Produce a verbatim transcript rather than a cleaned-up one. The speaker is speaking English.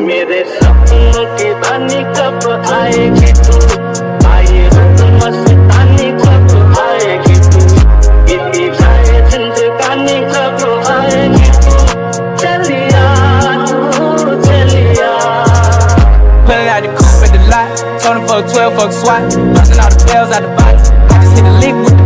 मेरे सपनों की रानी कब आएगी तू, आए रात मस्तानी कब आएगी तू, बीती जाए जिंदगानी कब आएगी तू, चलिया तू चलिया। Pulling out the coupe at the lot, Tony fuck twelve, fuck SWAT, busting all the bells out the box. I just hit a lick with